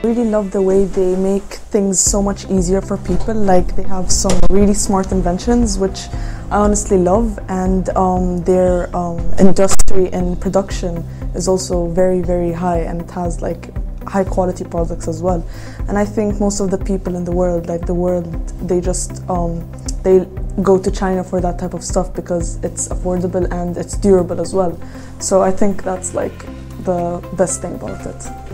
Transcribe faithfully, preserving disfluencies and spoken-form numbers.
I really love the way they make things so much easier for people. Like, they have some really smart inventions, which I honestly love, and um, their um, industry and production is also very, very high, and it has like high quality products as well. And I think most of the people in the world, like the world, they just um, they go to China for that type of stuff because it's affordable and it's durable as well. So I think that's like the best thing about it.